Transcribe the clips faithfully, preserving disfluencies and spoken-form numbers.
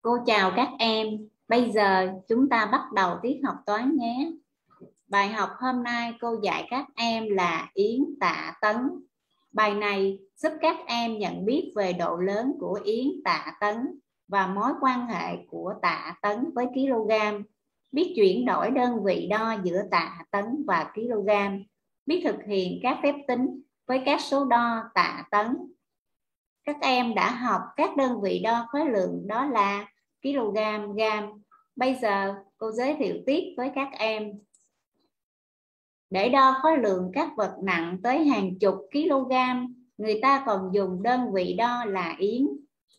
Cô chào các em. Bây giờ chúng ta bắt đầu tiết học toán nhé. Bài học hôm nay cô dạy các em là yến tạ tấn. Bài này giúp các em nhận biết về độ lớn của yến tạ tấn và mối quan hệ của tạ tấn với kg. Biết chuyển đổi đơn vị đo giữa tạ tấn và kg. Biết thực hiện các phép tính với các số đo tạ tấn. Các em đã học các đơn vị đo khối lượng đó là kg, gam. Bây giờ cô giới thiệu tiếp với các em. Để đo khối lượng các vật nặng tới hàng chục kg, người ta còn dùng đơn vị đo là yến.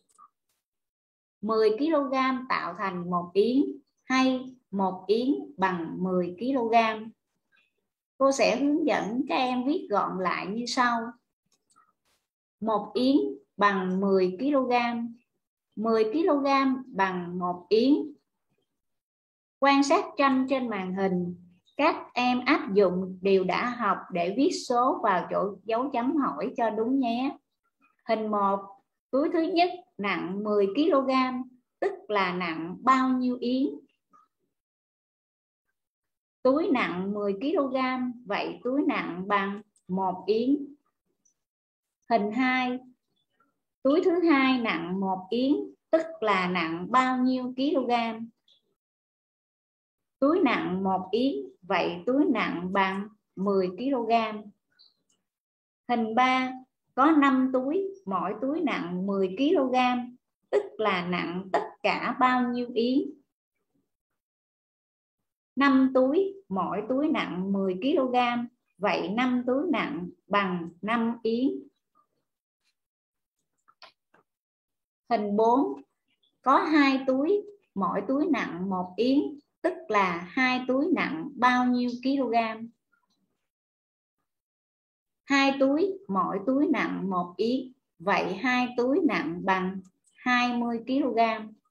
mười kg tạo thành một yến hay một yến bằng mười kg. Cô sẽ hướng dẫn các em viết gọn lại như sau. Một yến bằng mười kg. mười kg bằng một yến. Quan sát tranh trên màn hình, các em áp dụng điều đã học để viết số vào chỗ dấu chấm hỏi cho đúng nhé. Hình một, túi thứ nhất nặng mười kg, tức là nặng bao nhiêu yến? Túi nặng mười kg, vậy túi nặng bằng một yến. Hình hai, túi thứ hai nặng một yến, tức là nặng bao nhiêu kg? Túi nặng một yến, vậy túi nặng bằng mười kg. Hình ba, có năm túi, mỗi túi nặng mười kg, tức là nặng tất cả bao nhiêu yến? năm túi, mỗi túi nặng mười kg, vậy năm túi nặng bằng năm yến. Hình bốn, có hai túi, mỗi túi nặng một yến, tức là hai túi nặng bao nhiêu kg? Hai túi, mỗi túi nặng một yến, vậy hai túi nặng bằng hai mươi kg.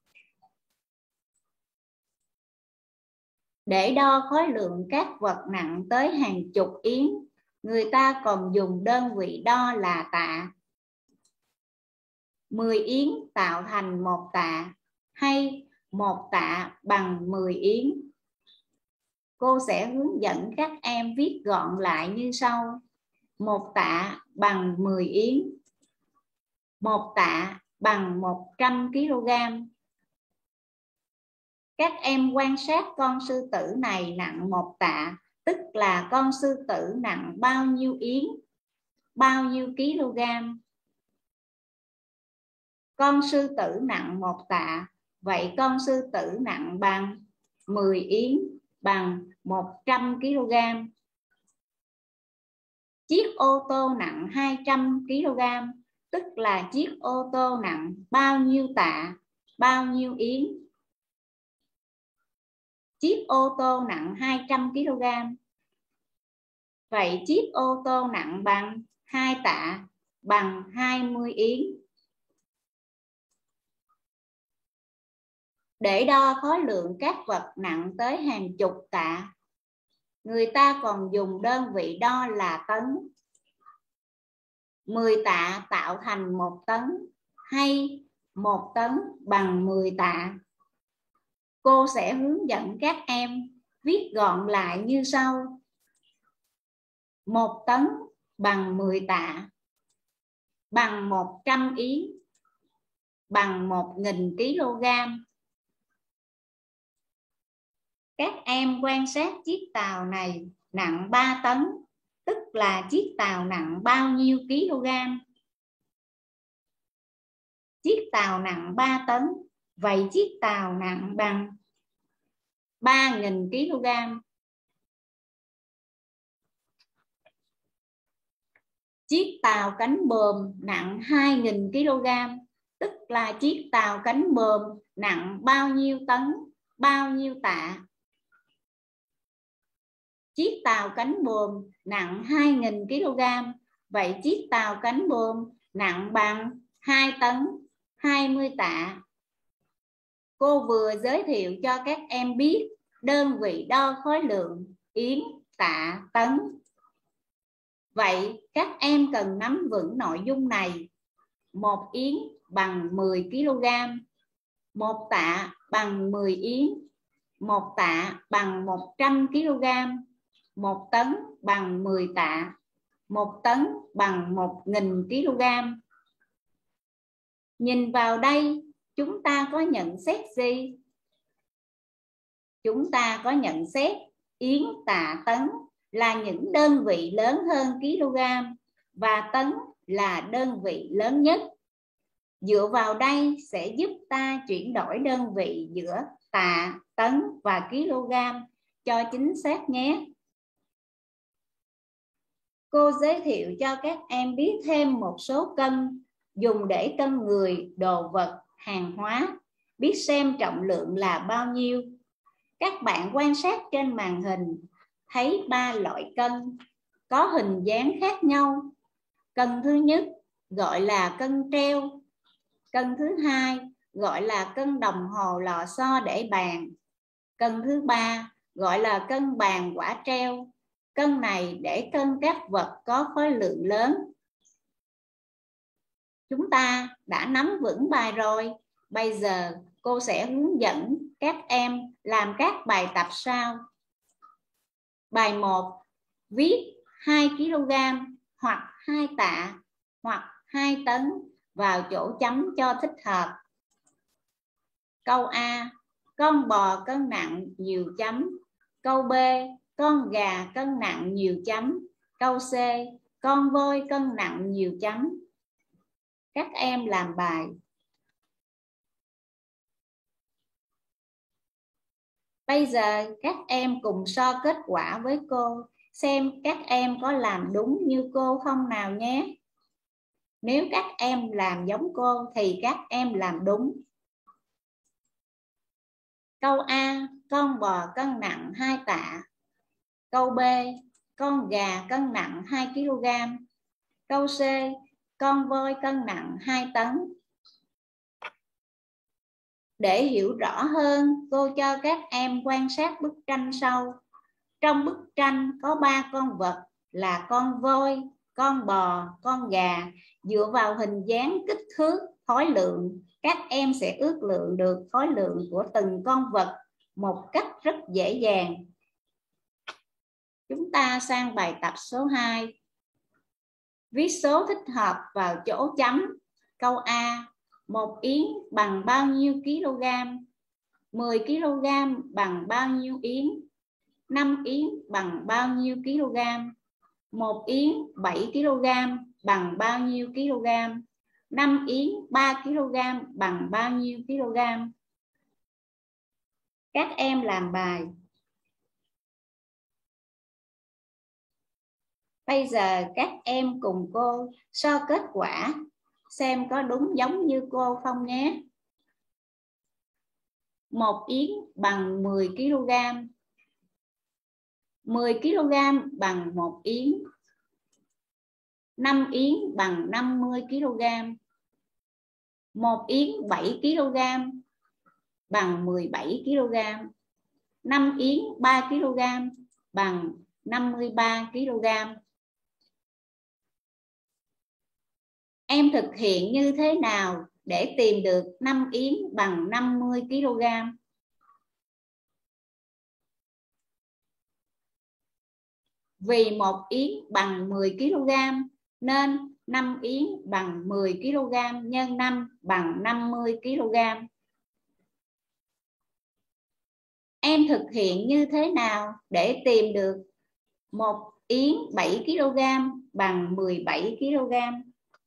Để đo khối lượng các vật nặng tới hàng chục yến, người ta còn dùng đơn vị đo là tạ. mười yến tạo thành một tạ hay một tạ bằng mười yến. Cô sẽ hướng dẫn các em viết gọn lại như sau. Một tạ bằng mười yến. Một tạ bằng một trăm kg. Các em quan sát con sư tử này nặng một tạ, tức là con sư tử nặng bao nhiêu yến? Bao nhiêu kg? Con sư tử nặng một tạ, vậy con sư tử nặng bằng mười yến bằng một trăm kg. Chiếc ô tô nặng hai trăm kg, tức là chiếc ô tô nặng bao nhiêu tạ, bao nhiêu yến? Chiếc ô tô nặng hai trăm kg, vậy chiếc ô tô nặng bằng hai tạ, bằng hai mươi yến. Để đo khối lượng các vật nặng tới hàng chục tạ, người ta còn dùng đơn vị đo là tấn. mười tạ tạo thành một tấn hay một tấn bằng mười tạ. Cô sẽ hướng dẫn các em viết gọn lại như sau. một tấn bằng mười tạ, bằng một trăm yến, bằng một nghìn kg. Các em quan sát chiếc tàu này nặng ba tấn, tức là chiếc tàu nặng bao nhiêu kg? Chiếc tàu nặng ba tấn, vậy chiếc tàu nặng bằng ba nghìn kg. Chiếc tàu cánh buồm nặng hai nghìn kg, tức là chiếc tàu cánh buồm nặng bao nhiêu tấn, bao nhiêu tạ? Chiếc tàu cánh buồm nặng hai nghìn kg, vậy chiếc tàu cánh buồm nặng bằng hai tấn, hai mươi tạ. Cô vừa giới thiệu cho các em biết đơn vị đo khối lượng yến, tạ, tấn. Vậy các em cần nắm vững nội dung này. Một yến bằng mười kg, Một tạ bằng mười yến, một tạ bằng một trăm ki lô gam, một tấn bằng mười tạ, một tấn bằng một nghìn ki lô gam. Nhìn vào đây, chúng ta có nhận xét gì? Chúng ta có nhận xét yến, tạ, tấn là những đơn vị lớn hơn kg và tấn là đơn vị lớn nhất. Dựa vào đây sẽ giúp ta chuyển đổi đơn vị giữa tạ, tấn và kg cho chính xác nhé. Cô giới thiệu cho các em biết thêm một số cân dùng để cân người, đồ vật, hàng hóa, biết xem trọng lượng là bao nhiêu. Các bạn quan sát trên màn hình thấy ba loại cân có hình dáng khác nhau. Cân thứ nhất gọi là cân treo. Cân thứ hai gọi là cân đồng hồ lò xo để bàn. Cân thứ ba gọi là cân bàn quả treo. Cân này để cân các vật có khối lượng lớn. Chúng ta đã nắm vững bài rồi. Bây giờ cô sẽ hướng dẫn các em làm các bài tập sau. Bài một, viết hai ki lô gam hoặc hai tạ hoặc hai tấn vào chỗ chấm cho thích hợp. Câu A, con bò cân nặng nhiều chấm. Câu B, con gà cân nặng nhiều chấm. Câu C, con voi cân nặng nhiều chấm. Các em làm bài. Bây giờ các em cùng so kết quả với cô, xem các em có làm đúng như cô không nào nhé. Nếu các em làm giống cô thì các em làm đúng. Câu A, con bò cân nặng hai tạ. Câu B, con gà cân nặng hai ki lô gam. Câu C, con voi cân nặng hai tấn. Để hiểu rõ hơn, cô cho các em quan sát bức tranh sau. Trong bức tranh có ba con vật là con voi, con bò, con gà. Dựa vào hình dáng, kích thước, khối lượng, các em sẽ ước lượng được khối lượng của từng con vật một cách rất dễ dàng. Chúng ta sang bài tập số hai. Viết số thích hợp vào chỗ chấm. Câu A, một yến bằng bao nhiêu kg? mười ki lô gam bằng bao nhiêu yến? năm yến bằng bao nhiêu kg? một yến bảy ki lô gam bằng bao nhiêu kg? năm yến ba ki lô gam bằng bao nhiêu kg? Các em làm bài. Bây giờ các em cùng cô so kết quả, xem có đúng giống như cô không nhé. một yến bằng mười ki lô gam. mười ki lô gam bằng một yến. năm yến bằng năm mươi ki lô gam. một yến bảy ki lô gam bằng mười bảy ki lô gam. năm yến ba ki lô gam bằng năm mươi ba ki lô gam. Em thực hiện như thế nào để tìm được năm yến bằng năm mươi ki lô gam? Vì một yến bằng mười ki lô gam nên năm yến bằng mười ki lô gam nhân năm bằng năm mươi ki lô gam. Em thực hiện như thế nào để tìm được một yến bảy ki lô gam bằng mười bảy ki lô gam?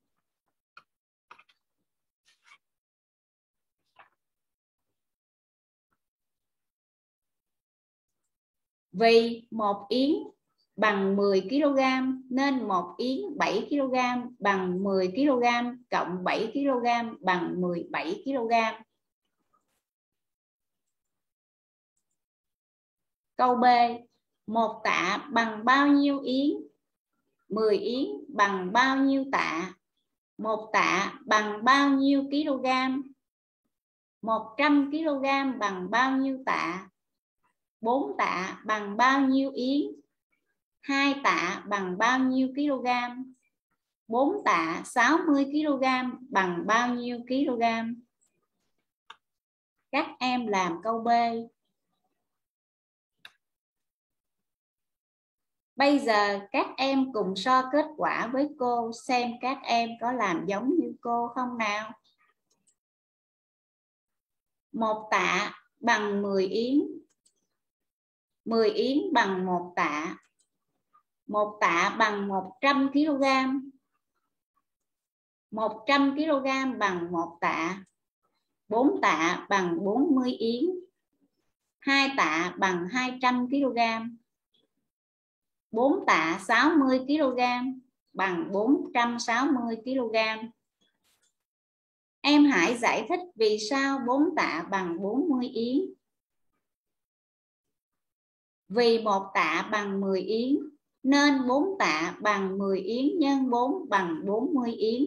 Vì một yến bằng mười ki lô gam nên một yến bảy ki lô gam bằng mười ki lô gam cộng bảy ki lô gam bằng mười bảy ki lô gam. Câu B, một tạ bằng bao nhiêu yến? mười yến bằng bao nhiêu tạ? một tạ bằng bao nhiêu kg? một trăm ki lô gam bằng bao nhiêu tạ? bốn tạ bằng bao nhiêu yến? hai tạ bằng bao nhiêu kg? bốn tạ sáu mươi ki lô gam bằng bao nhiêu kg? các em làm câu B. Bây giờ các em cùng so kết quả với cô xem các em có làm giống như cô không nào. Một tạ bằng mười yến. mười yến bằng một tạ. Một tạ bằng một trăm ki lô gam. một trăm ki lô gam bằng một tạ. bốn tạ bằng bốn mươi yến. hai tạ bằng hai trăm ki lô gam. bốn tạ sáu mươi ki lô gam bằng bốn trăm sáu mươi ki lô gam. Em hãy giải thích vì sao bốn tạ bằng bốn mươi yến. Vì một tạ bằng mười yến nên bốn tạ bằng mười yến nhân bốn bằng bốn mươi yến.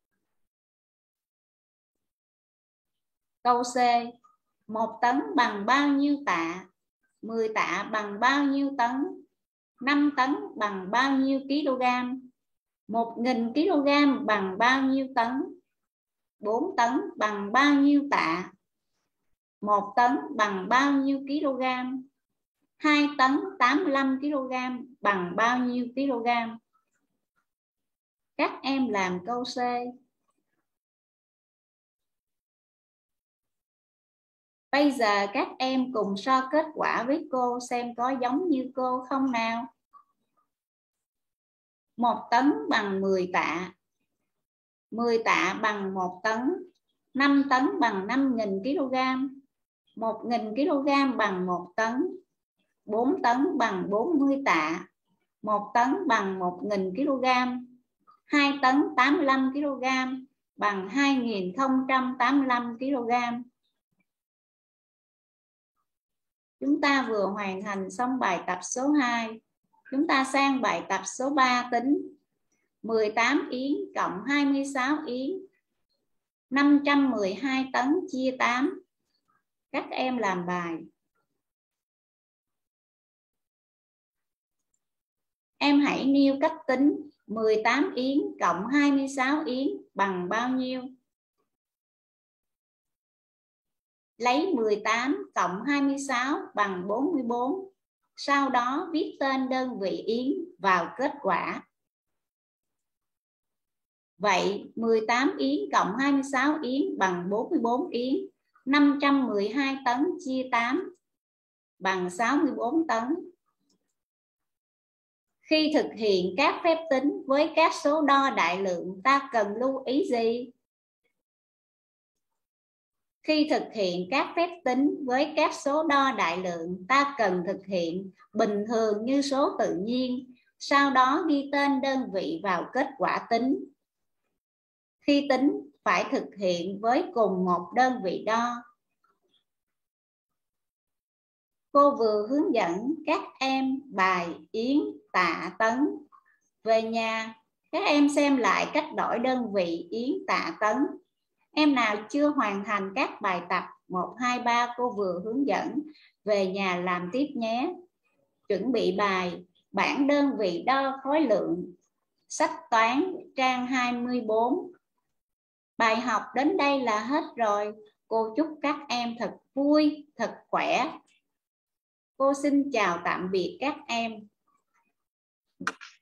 Câu C. một tấn bằng bao nhiêu tạ? mười tạ bằng bao nhiêu tấn? năm tấn bằng bao nhiêu kg? một nghìn kg bằng bao nhiêu tấn? bốn tấn bằng bao nhiêu tạ? một tấn bằng bao nhiêu kg? hai tấn tám mươi lăm ki lô gam bằng bao nhiêu kg? Các em làm câu C. Bây giờ các em cùng so kết quả với cô xem có giống như cô không nào. một tấn bằng mười tạ. mười tạ bằng một tấn. năm tấn bằng năm nghìn kg. một nghìn kg bằng một tấn. bốn tấn bằng bốn mươi tạ. một tấn bằng một nghìn kg. hai tấn tám mươi lăm kg bằng hai nghìn không trăm tám mươi lăm kg. Chúng ta vừa hoàn thành xong bài tập số hai. Chúng ta sang bài tập số ba tính mười tám yến cộng hai mươi sáu yến. năm trăm mười hai tấn chia tám. Các em làm bài. Em hãy nêu cách tính mười tám yến cộng hai mươi sáu yến bằng bao nhiêu? Lấy mười tám cộng hai mươi sáu bằng bốn mươi bốn. Sau đó viết tên đơn vị yến vào kết quả. Vậy mười tám yến cộng hai mươi sáu yến bằng bốn mươi bốn yến. năm trăm mười hai tấn chia tám bằng sáu mươi bốn tấn. Khi thực hiện các phép tính với các số đo đại lượng, ta cần lưu ý gì? Khi thực hiện các phép tính với các số đo đại lượng, ta cần thực hiện bình thường như số tự nhiên, sau đó ghi tên đơn vị vào kết quả tính. Khi tính, phải thực hiện với cùng một đơn vị đo. Cô vừa hướng dẫn các em bài yến, tạ, tấn. Về nhà, các em xem lại cách đổi đơn vị yến, tạ, tấn. Em nào chưa hoàn thành các bài tập một, hai, ba cô vừa hướng dẫn, về nhà làm tiếp nhé. Chuẩn bị bài bảng đơn vị đo khối lượng, sách toán trang hai mươi bốn. Bài học đến đây là hết rồi. Cô chúc các em thật vui, thật khỏe. Cô xin chào tạm biệt các em.